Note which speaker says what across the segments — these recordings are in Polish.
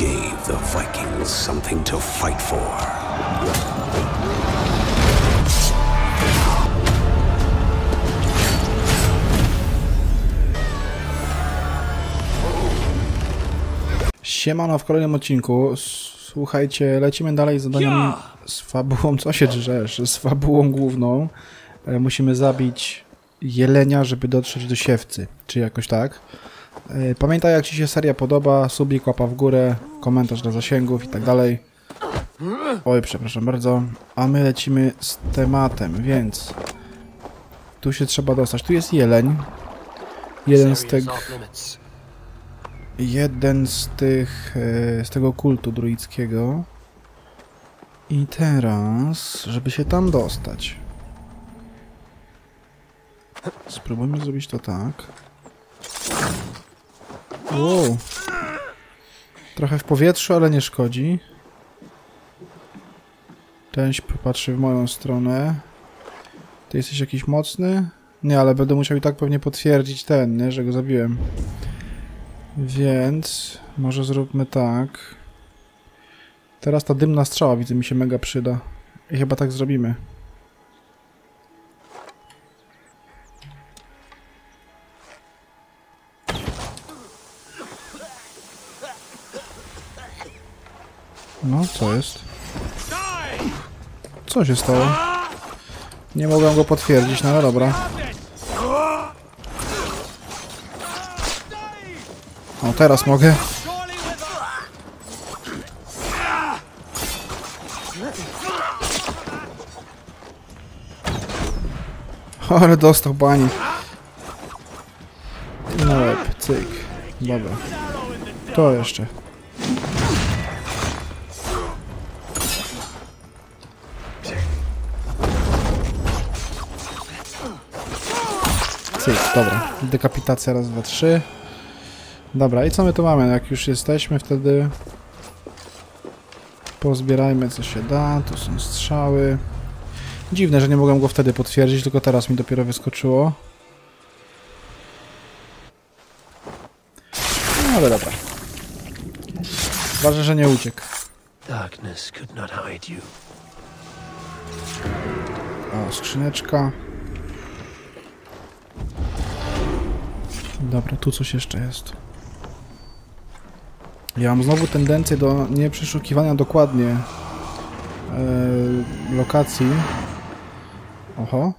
Speaker 1: gave the Vikings something to fight for.
Speaker 2: Siemano, w kolejnym odcinku. Słuchajcie, lecimy dalej z zadaniem z fabułą. Co się drzesz? Z fabułą główną. Musimy zabić jelenia, żeby dotrzeć do siewcy. Czy jakoś tak. Pamiętaj, jak ci się seria podoba, subik, łapa w górę, komentarz dla zasięgów i tak dalej. Oj, przepraszam bardzo. A my lecimy z tematem, więc tu się trzeba dostać. Tu jest jeleń. Jeden z tego kultu druickiego. I teraz, żeby się tam dostać, spróbujmy zrobić to tak. Wow. Trochę w powietrzu, ale nie szkodzi. Ten się popatrzy w moją stronę. Ty jesteś jakiś mocny? Nie, ale będę musiał i tak pewnie potwierdzić ten, nie, że go zabiłem. Więc może zróbmy tak. Teraz ta dymna strzała, widzę, mi się mega przyda. I chyba tak zrobimy. No, co jest? Co się stało? Nie mogłem go potwierdzić, no ale dobra. O, teraz mogę. Ale dostał bani. No łeb, cyk. Dobra. To jeszcze. Cyk, dobra. Dekapitacja raz, dwa, trzy. Dobra, i co my tu mamy? Jak już jesteśmy, wtedy pozbierajmy co się da. Tu są strzały. Dziwne, że nie mogłem go wtedy potwierdzić, tylko teraz mi dopiero wyskoczyło. No ale dobra. Ważne, że nie uciekł. O, skrzyneczka. Dobra, tu coś jeszcze jest. Ja mam znowu tendencję do nieprzeszukiwania dokładnie lokacji. Oho.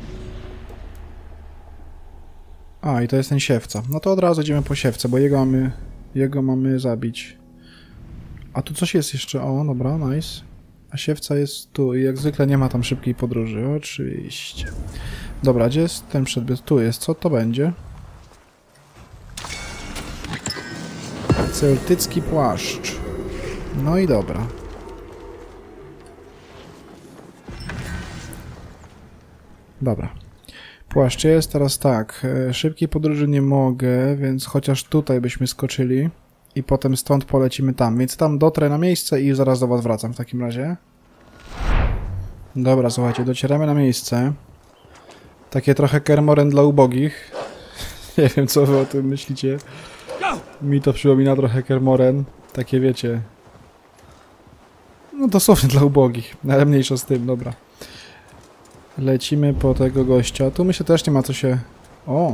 Speaker 2: A, i to jest ten siewca. No to od razu idziemy po siewce, bo jego mamy zabić. A tu coś jest jeszcze. O, dobra, nice. A siewca jest tu i jak zwykle nie ma tam szybkiej podróży. Oczywiście. Dobra, gdzie jest ten przedmiot? Tu jest. Co to będzie? Celtycki płaszcz. No i dobra. Dobra. Płaszcz jest, teraz tak. Szybkiej podróży nie mogę, więc chociaż tutaj byśmy skoczyli. I potem stąd polecimy tam. Więc tam dotrę na miejsce i zaraz do was wracam w takim razie. Dobra, słuchajcie, docieramy na miejsce. Takie trochę Kermoren dla ubogich. Nie wiem, co wy o tym myślicie. Mi to przypomina trochę Kermoren. Takie wiecie. No dosłownie dla ubogich. Ale mniejsza z tym, dobra. Lecimy po tego gościa. Tu myślę też nie ma co się... O!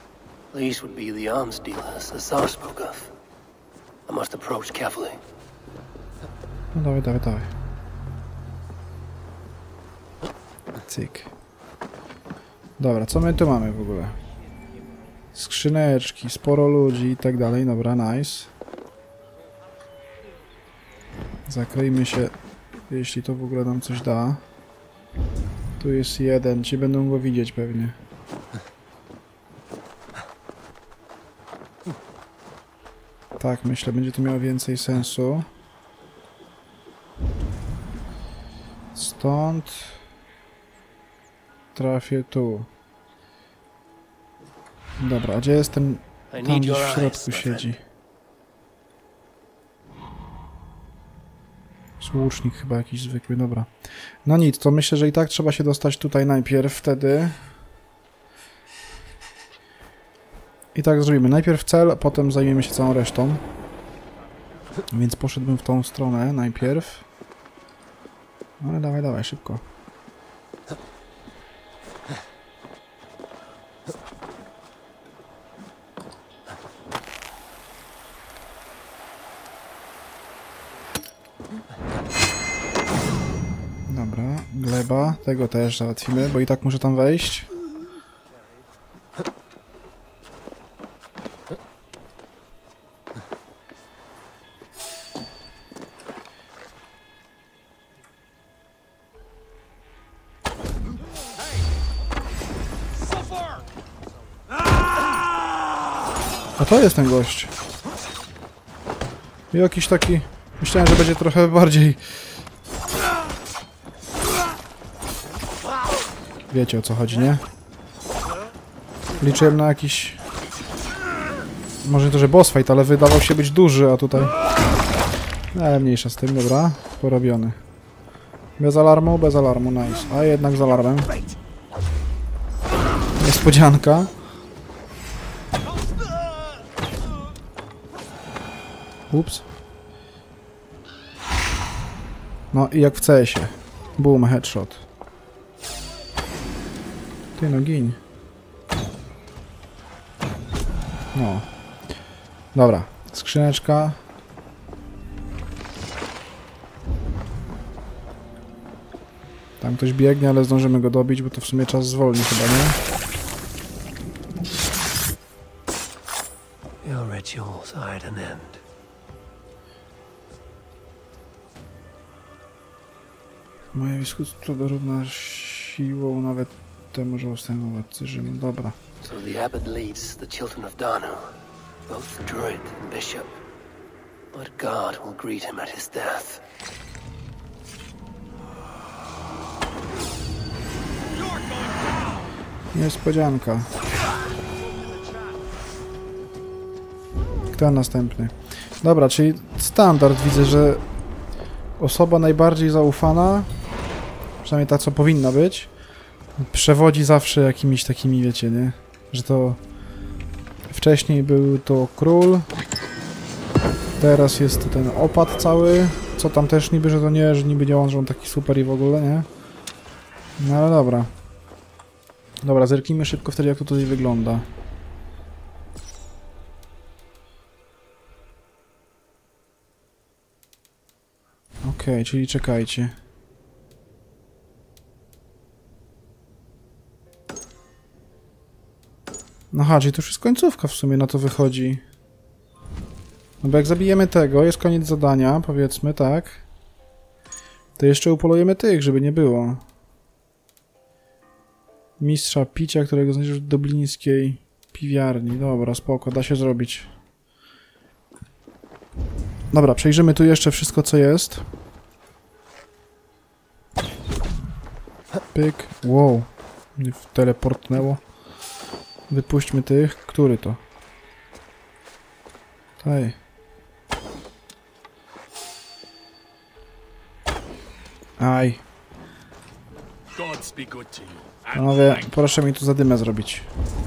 Speaker 2: No dawaj, dawaj, dawaj. Cyk. Dobra, co my tu mamy w ogóle? Skrzyneczki, sporo ludzi i tak dalej. Dobra, nice. Zakryjmy się, jeśli to w ogóle nam coś da. Tu jest jeden, ci będą go widzieć pewnie. Tak, myślę, będzie to miało więcej sensu. Stąd trafię tu. Dobra, a gdzie jest ten... Tam gdzieś w środku siedzi. Łucznik chyba jakiś zwykły, dobra. No nic, to myślę, że i tak trzeba się dostać tutaj najpierw wtedy. I tak zrobimy. Najpierw cel, a potem zajmiemy się całą resztą. Więc poszedłbym w tą stronę najpierw. Ale dawaj, dawaj, szybko. Dobra, gleba. Tego też załatwimy, bo i tak muszę tam wejść. A to jest ten gość. I jakiś taki... Myślałem, że będzie trochę bardziej... Wiecie, o co chodzi, nie? Liczyłem na jakiś... Może nie to, że boss fight, ale wydawał się być duży, a tutaj... Ale mniejsza z tym, dobra. Porobiony. Bez alarmu, nice. A jednak z alarmem. Niespodzianka. Ups. No i jak w CS-ie. Boom, headshot. Ty no, gin. No. Dobra. Skrzyneczka. Tam ktoś biegnie, ale zdążymy go dobić, bo to w sumie czas zwolni chyba, nie?
Speaker 1: Your rituals are at an end.
Speaker 2: Moje biskupstwo dorówna siłą nawet temu, że ustaną władcy Rzymu. Dobra.
Speaker 1: So the abbot leads the children of Danu, both druid and bishop. But God will greet him at his death.
Speaker 2: Niespodzianka. Kto następny? Dobra, czyli standard. Widzę, że osoba najbardziej zaufana, przynajmniej ta, co powinna być, przewodzi zawsze jakimiś takimi, wiecie, nie? Że to... Wcześniej był to król, teraz jest to ten opat cały, co tam też niby, że to nie, że niby nie on, że on taki super i w ogóle, nie? No ale dobra. Dobra, zerknijmy szybko wtedy, jak to tutaj wygląda. Okej, czyli czekajcie. Aha, czyli to już jest końcówka w sumie, na to wychodzi. No bo jak zabijemy tego, jest koniec zadania, powiedzmy, tak? To jeszcze upolujemy tych, żeby nie było. Mistrza picia, którego znajdziesz w dublińskiej piwiarni. Dobra, spoko, da się zrobić. Dobra, przejrzymy tu jeszcze wszystko, co jest. Pyk. Wow. Mnie teleportnęło. Wypuśćmy tych. Który to? Taj. Aj. Panowie, proszę mi tu zadymę zrobić.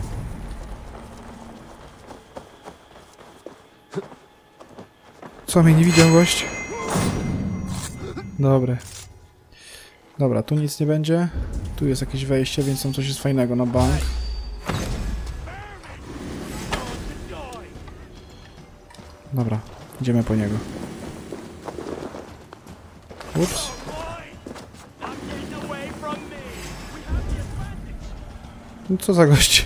Speaker 2: Co, mnie nie widział gość? Dobre. Dobra, tu nic nie będzie. Tu jest jakieś wejście, więc tam coś jest fajnego na bank. Dobra, idziemy po niego. Ups. No co za gość?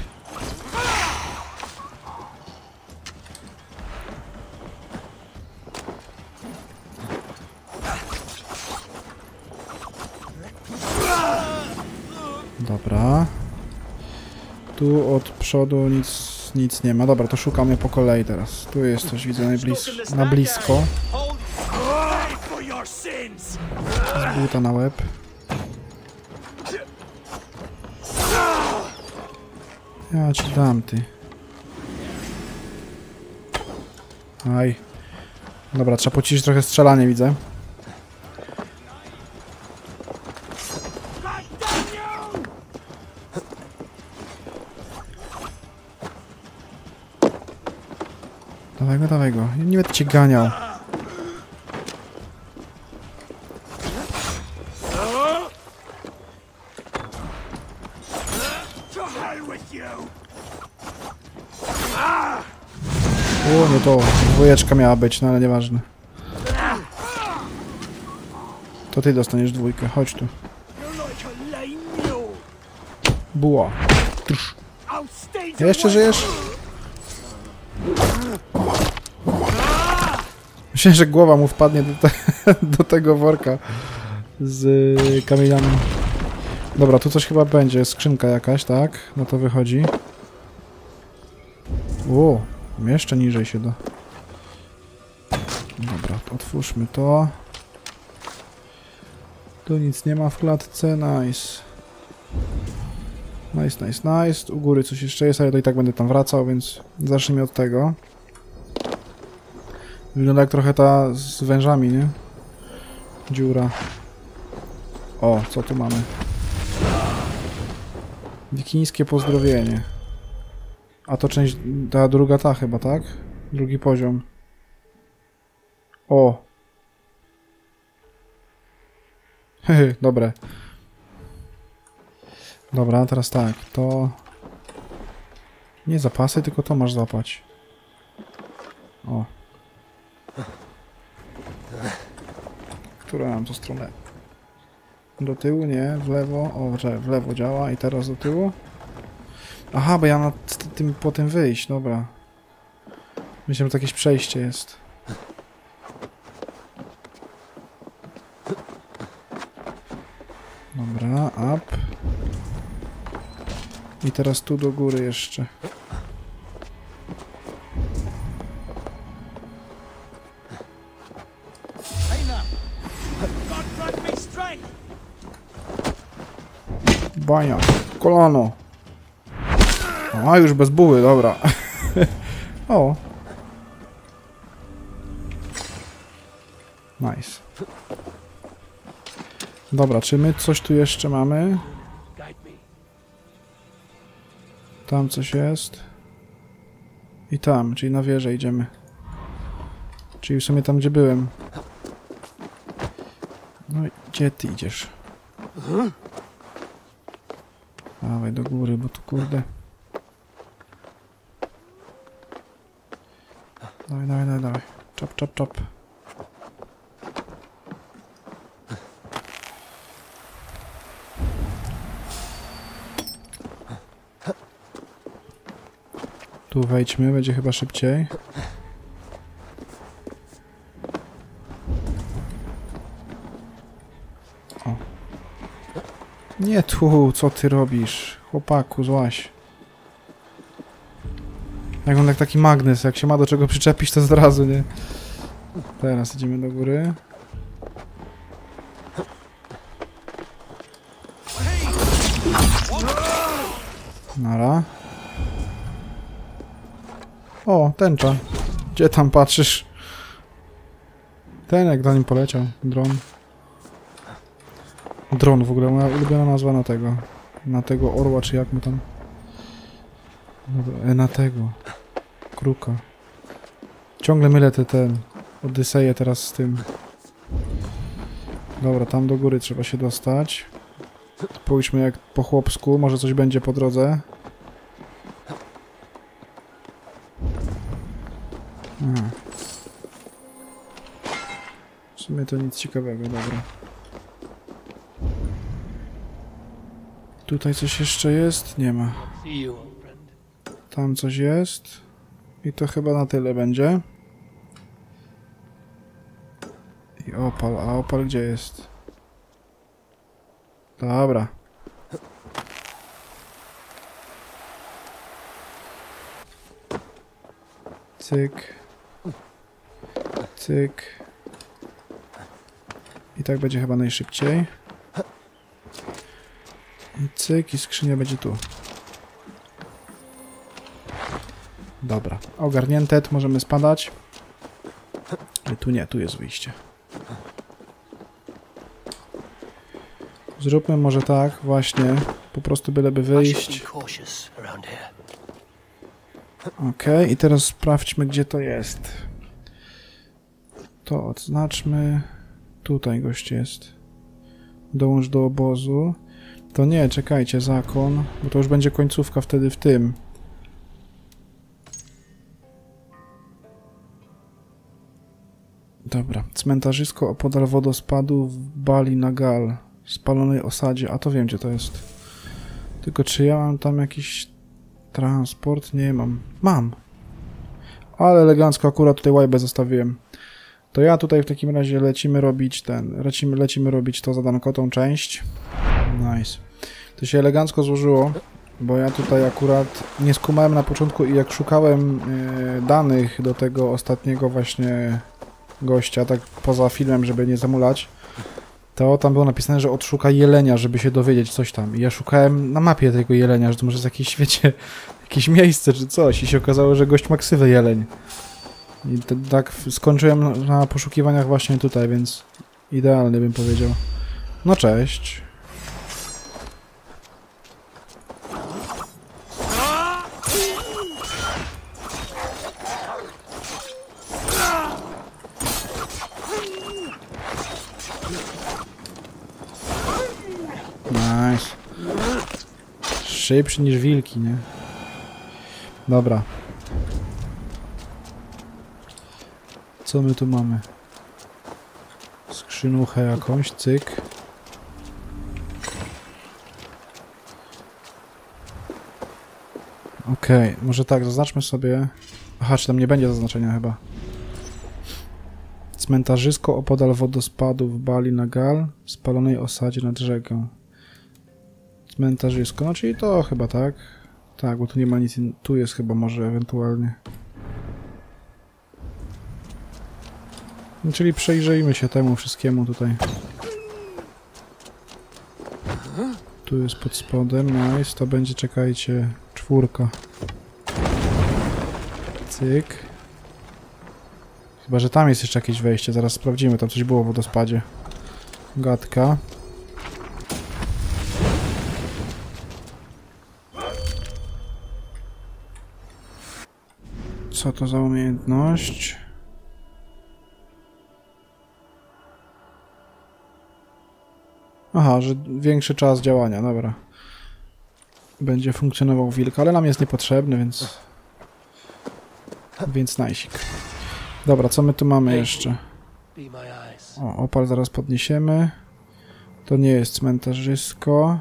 Speaker 2: Dobra. Tu od przodu nic nie ma. Dobra, to szukamy po kolei teraz. Tu jest coś, widzę na blisko. Z buta na łeb. Ja ci dam, ty. Aj. Dobra, trzeba pociszyć trochę strzelanie, widzę. Dawaj go, dawaj go. Ja nie będę cię ganiał. O, nie to. Dwójeczka miała być, no ale nieważne. To ty dostaniesz dwójkę, chodź tu. Buła. Trz. Jeszcze żyjesz? Myślę, że głowa mu wpadnie do tego worka z kamieniami. Dobra, tu coś chyba będzie. Skrzynka jakaś, tak? No to wychodzi. O, jeszcze niżej się da. Dobra, otwórzmy to. Tu nic nie ma w klatce. Nice. Nice, nice, nice. U góry coś jeszcze jest, ale to i tak będę tam wracał, więc zacznijmy od tego. Wygląda jak trochę ta z wężami, nie? Dziura. O, co tu mamy? Wikińskie pozdrowienie. A to część, ta druga ta chyba, tak? Drugi poziom. O! Hehe, dobre. Dobra, teraz tak, to... Nie zapasy, tylko to masz złapać. O. Która mam to stronę? Do tyłu, nie, w lewo. O, że w lewo działa i teraz do tyłu. Aha, bo ja na tym po tym wyjść, dobra. Myślę, że to jakieś przejście jest. Dobra, up. I teraz tu do góry jeszcze. Bania, kolano. A, już bez buły, dobra. O. Nice. Dobra, czy my coś tu jeszcze mamy? Tam coś jest. I tam, czyli na wieżę idziemy. Czyli w sumie tam, gdzie byłem. No i gdzie ty idziesz? Dawaj do góry, bo tu kurde. Dawaj, dawaj, dawaj, dawaj. Czop, czop, czop. Tu wejdźmy, będzie chyba szybciej. O. Nie tu, co ty robisz? Chłopaku, złaś. Jak on taki magnes, jak się ma do czego przyczepić, to od razu, nie? Teraz idziemy do góry. Nara. O, tęcza. Gdzie tam patrzysz? Ten jak za nim poleciał. Dron. Dron w ogóle, moja ulubiona nazwa na tego. Na tego orła, czy jak my tam... Dobra, na tego. Kruka. Ciągle mylę ten Odyseję teraz z tym. Dobra, tam do góry trzeba się dostać. Pójdźmy jak po chłopsku, może coś będzie po drodze. Aha. W sumie to nic ciekawego, dobra. Tutaj coś jeszcze jest? Nie ma. Tam coś jest. I to chyba na tyle będzie. I opal. A opal gdzie jest? Dobra. Cyk. Cyk. I tak będzie chyba najszybciej. I cyk, i skrzynia będzie tu. Dobra, ogarnięte, tu możemy spadać. I tu nie, tu jest wyjście. Zróbmy może tak, właśnie, po prostu byleby wyjść. Okej, i teraz sprawdźmy, gdzie to jest. To odznaczmy. Tutaj gość jest. Dołącz do obozu. To nie, czekajcie, zakon, bo to już będzie końcówka wtedy w tym. Dobra, cmentarzysko opodal wodospadu w Bali Nagal, spalonej osadzie, a to wiem gdzie to jest. Tylko czy ja mam tam jakiś transport? Nie mam. Mam! Ale elegancko akurat tutaj łajbę zostawiłem. To ja tutaj w takim razie lecimy robić to zadanko, tą część. Nice. To się elegancko złożyło, bo ja tutaj akurat nie skumałem na początku i jak szukałem danych do tego ostatniego właśnie gościa, tak poza filmem, żeby nie zamulać, to tam było napisane, że odszuka jelenia, żeby się dowiedzieć coś tam. I ja szukałem na mapie tego jelenia, że to może jest jakieś, wiecie, jakieś miejsce czy coś. I się okazało, że gość ma ksywę jeleń. I tak skończyłem na poszukiwaniach właśnie tutaj, więc idealny bym powiedział. No cześć. Nice. Szybszy niż wilki, nie? Dobra. Co my tu mamy? Skrzynuchę jakąś, cyk. Okej, może tak, zaznaczmy sobie... Aha, czy tam nie będzie zaznaczenia chyba. Cmentarzysko opodal wodospadu w Bali Nagal, w spalonej osadzie nad rzeką. Cmentarzysko, no czyli to chyba tak. Tak, bo tu nie ma nic, tu jest chyba może ewentualnie. No, czyli przejrzyjmy się temu wszystkiemu tutaj. Tu jest pod spodem, nice, to będzie, czekajcie, 4. Cyk. Chyba, że tam jest jeszcze jakieś wejście, zaraz sprawdzimy, tam coś było w wodospadzie. Gadka. Co to za umiejętność? Aha, że większy czas działania, dobra. Będzie funkcjonował wilk, ale nam jest niepotrzebny, więc... Więc najsik. Dobra, co my tu mamy jeszcze? O, opal zaraz podniesiemy. To nie jest cmentarzysko.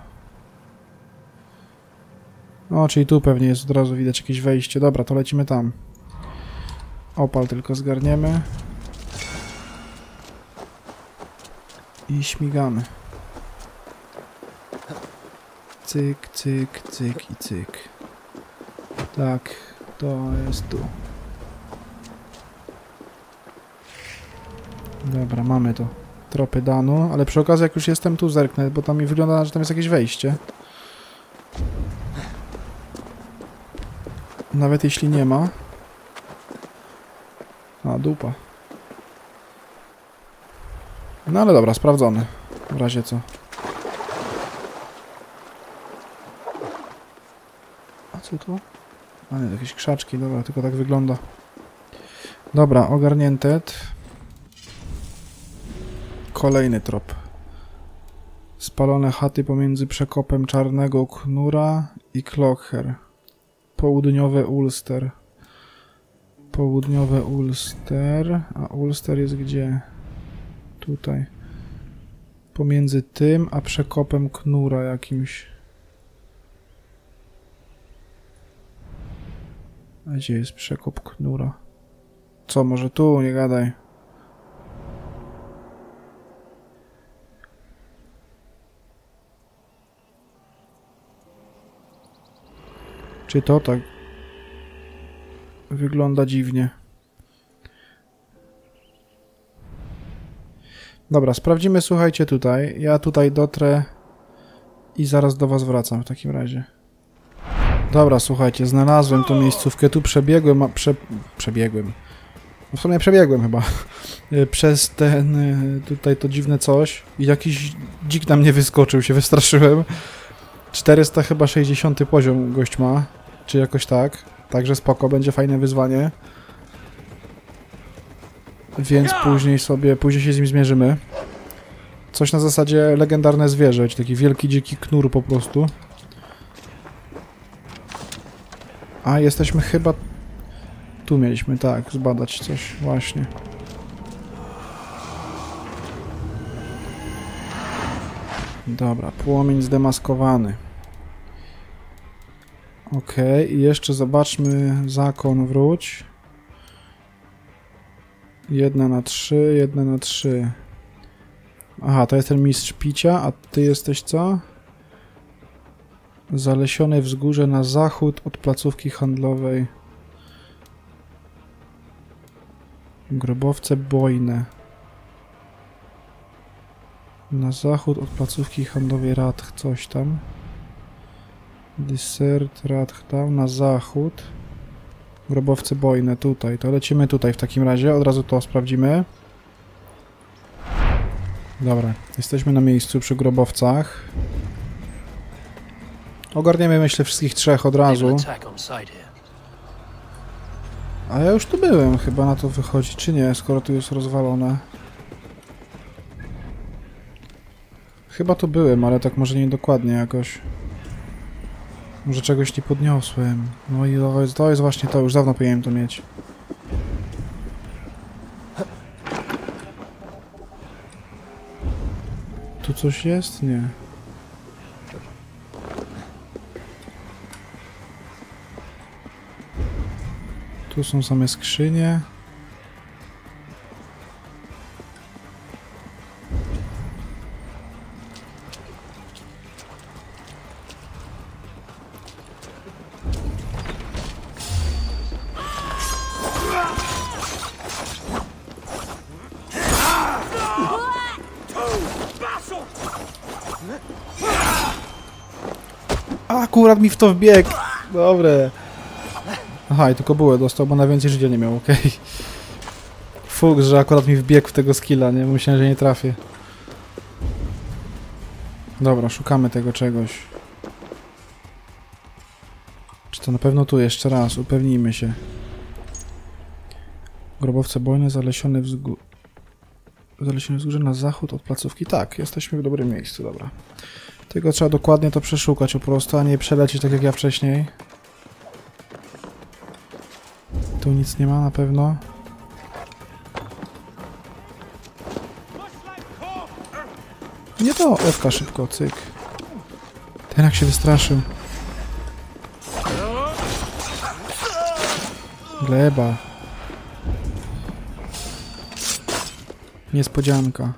Speaker 2: O, czyli tu pewnie jest od razu widać jakieś wejście. Dobra, to lecimy tam. Opal tylko zgarniemy. I śmigamy. Cyk, cyk, cyk i cyk. Tak, to jest tu. Dobra, mamy to. Tropy Danu, ale przy okazji jak już jestem tu zerknę, bo tam mi wygląda, że tam jest jakieś wejście. Nawet jeśli nie ma. A, dupa. No ale dobra, sprawdzony. W razie co. A co tu? A nie, jakieś krzaczki, dobra, tylko tak wygląda. Dobra, ogarnięte. Kolejny trop. Spalone chaty pomiędzy przekopem Czarnego Knura i Clockher. Południowe Ulster. Południowe Ulster. A Ulster jest gdzie? Tutaj. Pomiędzy tym a przekopem Knura jakimś. A gdzie jest przekop Knura? Co, może tu? Nie gadaj. Czy to tak wygląda dziwnie? Dobra, sprawdzimy, słuchajcie, tutaj. Ja tutaj dotrę i zaraz do was wracam w takim razie. Dobra, słuchajcie, znalazłem tą miejscówkę. Tu przebiegłem, przebiegłem. W sumie przebiegłem chyba. Przez ten, tutaj to dziwne coś. I jakiś dzik na mnie wyskoczył, się wystraszyłem. 400 chyba 60 poziom gość ma. Czy jakoś tak. Także spoko, będzie fajne wyzwanie. Więc później się z nim zmierzymy. Coś na zasadzie legendarne zwierzę, czy taki wielki dziki knur po prostu. A jesteśmy chyba... Tu mieliśmy, tak, zbadać coś, właśnie. Dobra, płomień zdemaskowany. Okej, i jeszcze zobaczmy zakon wróć. 1 na 3, 1 na 3. Aha, to jest ten mistrz picia, a ty jesteś co? Zalesione wzgórze na zachód od placówki handlowej. Grobowce bojne. Na zachód od placówki handlowej Radch, coś tam. Desert, Radch tam, na zachód. Grobowce bojne, tutaj. To lecimy tutaj w takim razie, od razu to sprawdzimy. Dobra, jesteśmy na miejscu przy grobowcach. Ogarniemy, myślę, wszystkich trzech od razu. A ja już tu byłem, chyba na to wychodzi, czy nie, skoro tu jest rozwalone. Chyba tu byłem, ale tak może nie dokładnie jakoś. Może czegoś nie podniosłem. No i to jest właśnie to, już dawno powinienem to mieć. Tu coś jest? Nie. Tu są same skrzynie. Akurat mi w to wbiegł. Dobre. Aha, i tylko bułę dostał, bo na więcej życia nie miał, okej. Okay. Fuks, że akurat mi wbiegł w tego skilla, nie? Myślałem, że nie trafię. Dobra, szukamy tego czegoś. Czy to na pewno tu? Jeszcze raz, upewnijmy się. Grobowce bojne, zalesione wzgórze na zachód od placówki. Tak, jesteśmy w dobrym miejscu, dobra. Tylko trzeba dokładnie to przeszukać po prostu, a nie przelecieć tak jak ja wcześniej. Tu nic nie ma na pewno. Nie to, Ewka szybko, cyk. Ten jak się wystraszył. Gleba. Niespodzianka.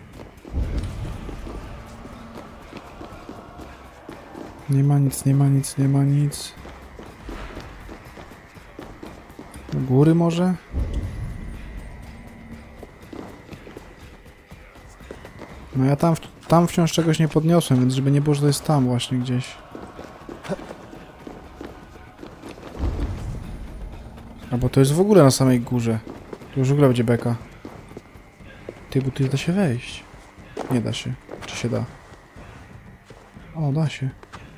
Speaker 2: Nie ma nic, nie ma nic, nie ma nic. Do góry może? No ja tam wciąż czegoś nie podniosłem, więc żeby nie było, że to jest tam właśnie gdzieś. Albo to jest w ogóle na samej górze. Tu już w ogóle będzie beka. Ty, bo tu da się wejść. Nie da się. Czy się da? O, da się.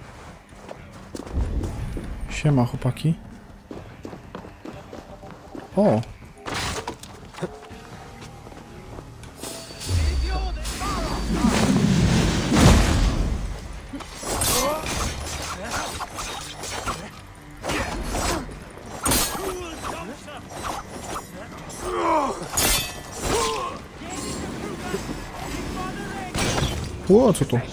Speaker 2: Siema, chłopaki. O! O, co to?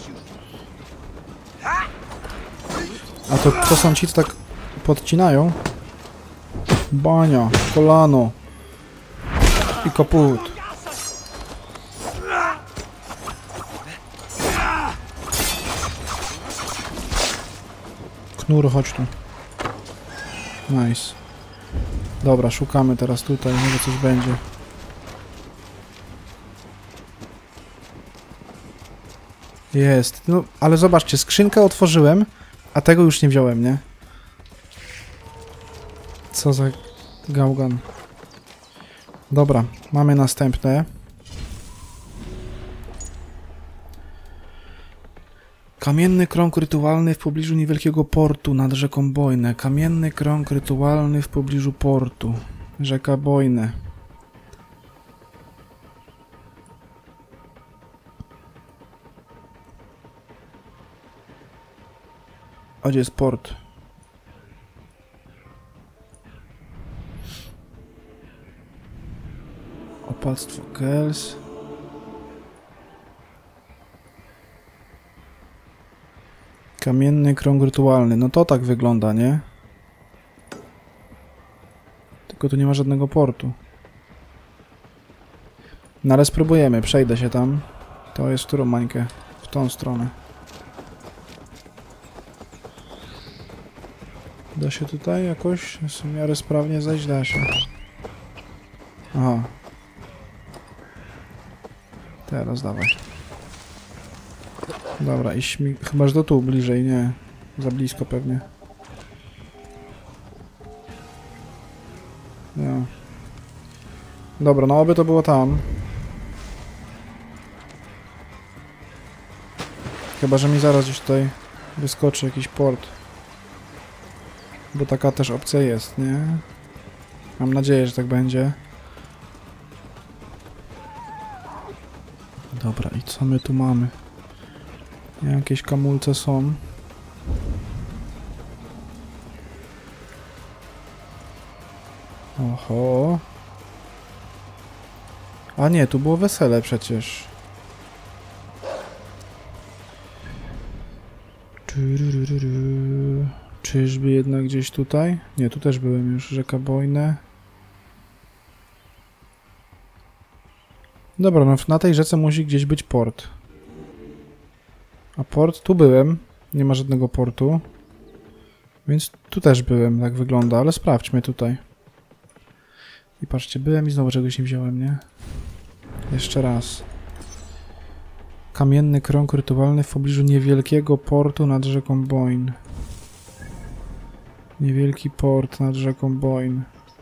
Speaker 2: A to są ci, co tak podcinają? Bania, kolano i kaput. Knur, chodź tu. Nice. Dobra, szukamy teraz tutaj, może coś będzie. Jest. No, ale zobaczcie, skrzynkę otworzyłem, a tego już nie wziąłem, nie? Co za gałgan. Dobra, mamy następne. Kamienny krąg rytualny w pobliżu niewielkiego portu nad rzeką Bojne. Kamienny krąg rytualny w pobliżu portu. Rzeka Bojne. A gdzie jest port? Opactwo Kels. Kamienny krąg rytualny. No to tak wygląda, nie? Tylko tu nie ma żadnego portu. No ale spróbujemy. Przejdę się tam. To jest w którą mańkę? W tą stronę. Da się tutaj jakoś w miarę sprawnie zejść? Da się. Aha. Teraz dawaj. Dobra, iść mi... Chyba, że do tu bliżej, nie. Za blisko pewnie. Nie. Dobra, no oby to było tam. Chyba, że mi zaraz gdzieś tutaj wyskoczy jakiś port. Bo taka też opcja jest, nie? Mam nadzieję, że tak będzie. Dobra, i co my tu mamy? Jakieś kamulce są. Oho. A nie, tu było wesele przecież. Czyżby jednak gdzieś tutaj? Nie, tu też byłem już. Rzeka Bojne. Dobra, no na tej rzece musi gdzieś być port. A port? Tu byłem. Nie ma żadnego portu. Więc tu też byłem, tak wygląda, ale sprawdźmy tutaj. I patrzcie, byłem i znowu czegoś nie wziąłem, nie? Jeszcze raz. Kamienny krąg rytualny w pobliżu niewielkiego portu nad rzeką Boyne. Niewielki port nad rzeką Boyne.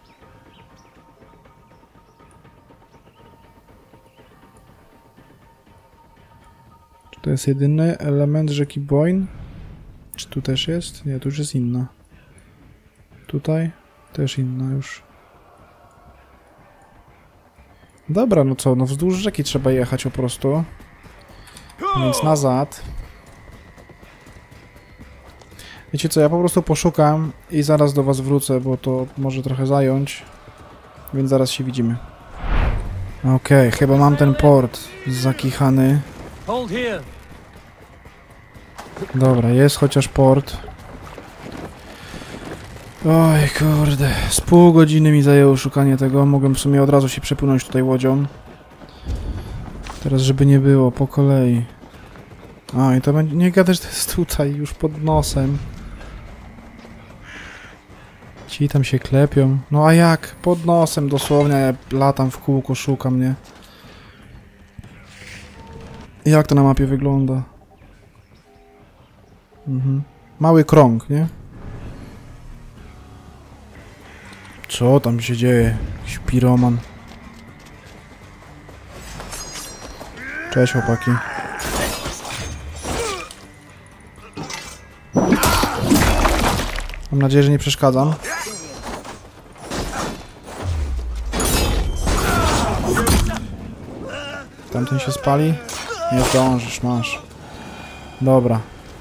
Speaker 2: Czy to jest jedyny element rzeki Boyne? Czy tu też jest? Nie, tu już jest inna. Tutaj? Też inna już. Dobra, no co? No wzdłuż rzeki trzeba jechać po prostu. Więc nazad. Wiecie co, ja po prostu poszukam i zaraz do was wrócę, bo to może trochę zająć. Więc zaraz się widzimy. Okej, chyba mam ten port zakichany. Dobra, jest chociaż port. Oj kurde, z pół godziny mi zajęło szukanie tego. Mogłem w sumie od razu się przepłynąć tutaj łodzią. Teraz żeby nie było, po kolei. A i to będzie... Nie gadać, to jest tutaj, już pod nosem. Ci tam się klepią. No a jak? Pod nosem dosłownie, ja latam w kółko, szukam, nie? Jak to na mapie wygląda? Mały krąg, nie? Co tam się dzieje? Jakiś piroman. Cześć chłopaki. Mam nadzieję, że nie przeszkadzam. Tamten się spali? Nie zdążysz, masz. Dobra.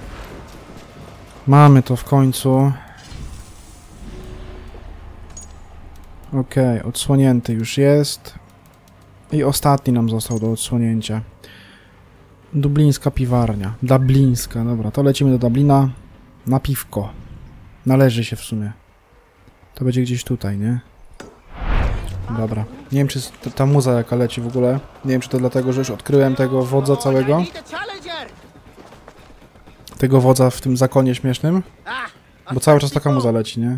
Speaker 2: Mamy to w końcu. Okej, odsłonięty już jest. I ostatni nam został do odsłonięcia. Dublińska piwarnia. Dublińska, dobra, to lecimy do Dublina. Na piwko. Należy się w sumie. To będzie gdzieś tutaj, nie? Dobra. Nie wiem, czy ta muza jaka leci w ogóle. Nie wiem, czy to dlatego, że już odkryłem tego wodza całego. Tego wodza w tym zakonie śmiesznym. Bo cały czas taka muza leci, nie?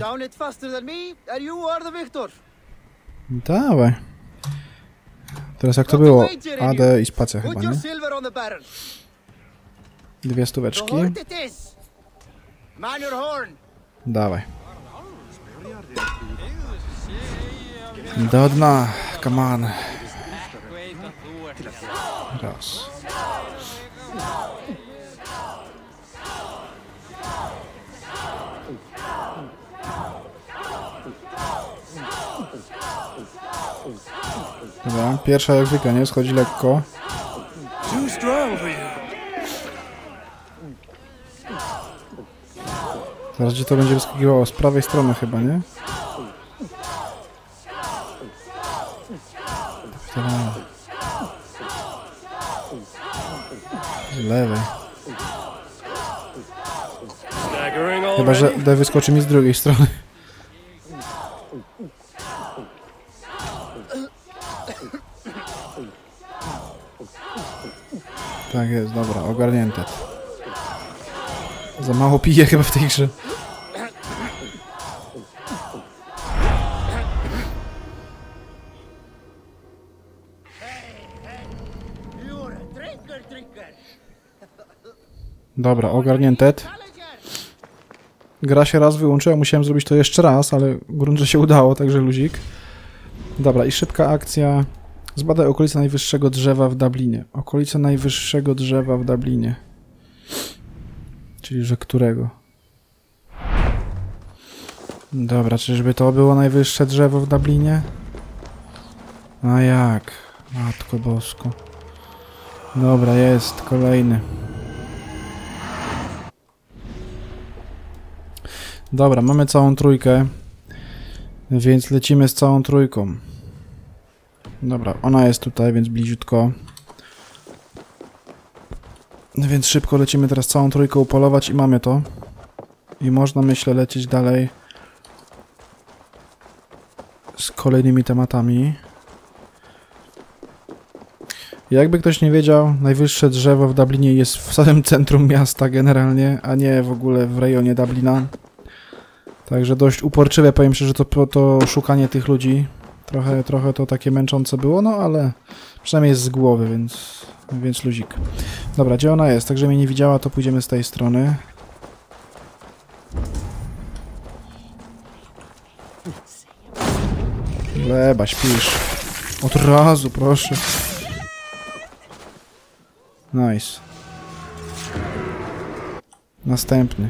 Speaker 2: Dawaj. Teraz jak to było? AD i spacja chyba, nie? 2 stóweczki. Dawaj. Do dna, come on. Raz. Dobra, pierwsza jak zwykle, nie? Schodzi lekko. Zaraz gdzie to będzie wyskakiwało? Z prawej strony chyba, nie? Z lewej. Chyba, że D wyskoczy mi z drugiej strony. Tak jest, dobra, ogarnięte. Za mało piję chyba w tej grze. Dobra, ogarnięte. Gra się raz wyłączyła, musiałem zrobić to jeszcze raz, ale grunt, że się udało, także luzik. Dobra, i szybka akcja. Zbadaj okolice najwyższego drzewa w Dublinie. Okolice najwyższego drzewa w Dublinie. Czyli, że którego? Dobra, czyżby to było najwyższe drzewo w Dublinie? A jak? Matko bosko. Dobra, jest kolejny. Dobra, mamy całą trójkę, więc lecimy z całą trójką. Dobra, ona jest tutaj, więc bliziutko. Więc szybko lecimy teraz całą trójkę upolować i mamy to. I można, myślę, lecieć dalej z kolejnymi tematami. Jakby ktoś nie wiedział, najwyższe drzewo w Dublinie jest w samym centrum miasta generalnie, a nie w ogóle w rejonie Dublina. Także dość uporczywe, powiem szczerze, to szukanie tych ludzi. Trochę to takie męczące było, no ale przynajmniej jest z głowy, więc luzik. Dobra, gdzie ona jest? Także mnie nie widziała, to pójdziemy z tej strony. Gleba, śpisz. Od razu, proszę. Nice. Następny.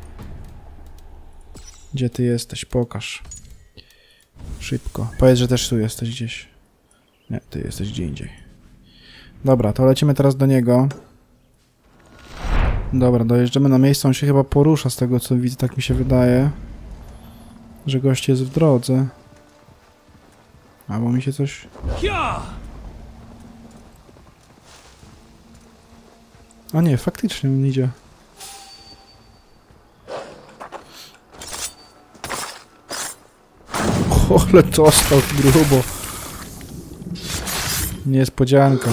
Speaker 2: Gdzie ty jesteś? Pokaż. Szybko. Powiedz, że też tu jesteś gdzieś. Nie, ty jesteś gdzie indziej. Dobra, to lecimy teraz do niego. Dobra, dojeżdżamy na miejsce. On się chyba porusza z tego, co widzę. Tak mi się wydaje. Że gość jest w drodze. Albo mi się coś... A nie, faktycznie on idzie. Ale dostał grubo. Niespodzianka.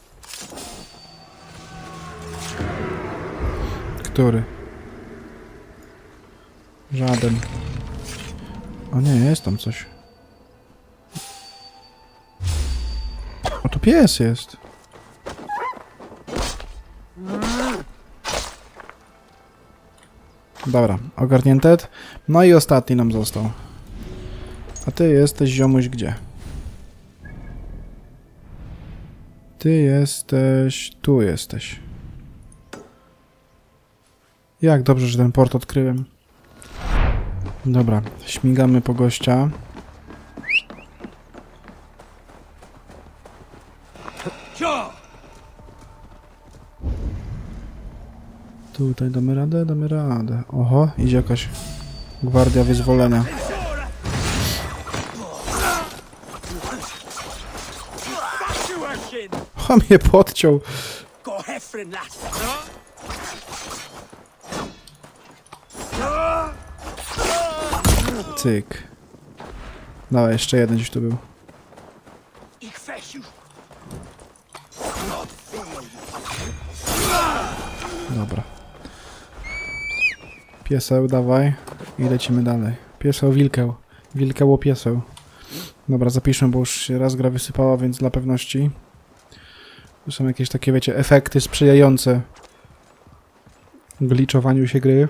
Speaker 2: Który? Żaden. O nie, jest tam coś. O, tu pies jest. Dobra, ogarnięte. No i ostatni nam został. A ty jesteś, ziomuś, gdzie? Ty jesteś... Tu jesteś. Jak dobrze, że ten port odkryłem. Dobra, śmigamy po gościa. Tutaj damy radę, damy radę. Oho, idzie jakaś gwardia wyzwolenia. O, mnie podciął. Cyk. Dawaj, jeszcze jeden gdzieś tu był. Dobra. Pieseł, dawaj. I lecimy dalej. Pieseł, wilkeł. Wilkeło, pieseł. Dobra, zapiszę, bo już się raz gra wysypała, więc dla pewności. Tu są jakieś takie, wiecie, efekty sprzyjające glitchowaniu się gry.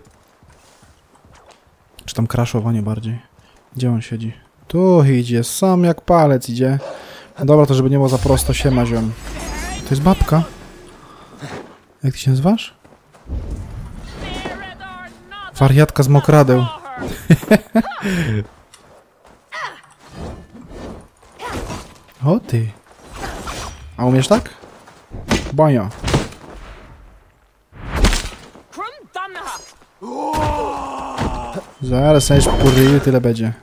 Speaker 2: Czy tam crashowaniu bardziej. Gdzie on siedzi? Tu idzie, sam jak palec idzie. Dobra, to żeby nie było za prosto, siema ziom. To jest babka. Jak ty się nazywasz? Wariatka z mokradeł. O ty. A umiesz tak? Bania. Zaraz sobie szpury, tyle będzie.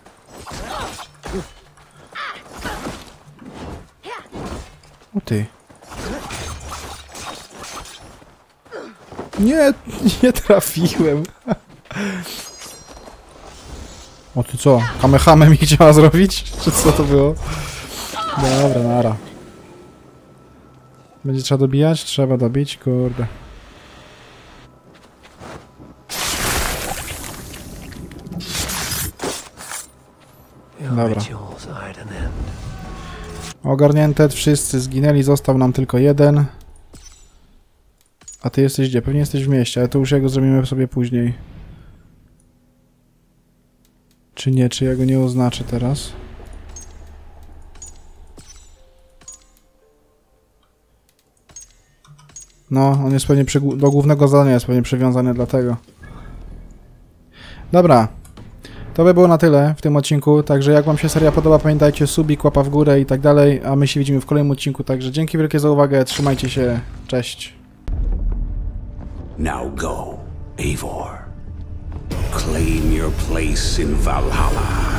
Speaker 2: O ty. Nie trafiłem. O ty co? Kamehamę mi chciała zrobić? Czy co to było? Dobra, nara. Będzie trzeba dobijać? Trzeba dobić, kurde. Dobra. Ogarnięte, wszyscy zginęli, został nam tylko jeden. A ty jesteś gdzie? Pewnie jesteś w mieście, ale to już jego zrobimy sobie później. Czy nie? Czy ja go nie oznaczę teraz? No, on jest pewnie do głównego zadania jest pewnie przywiązany dlatego. Dobra. To by było na tyle w tym odcinku, także jak wam się seria podoba, pamiętajcie, subik, łapa w górę i tak dalej, a my się widzimy w kolejnym odcinku, także dzięki wielkie za uwagę, trzymajcie się, cześć.
Speaker 3: Now go, Eivor. Claim your place in Valhalla.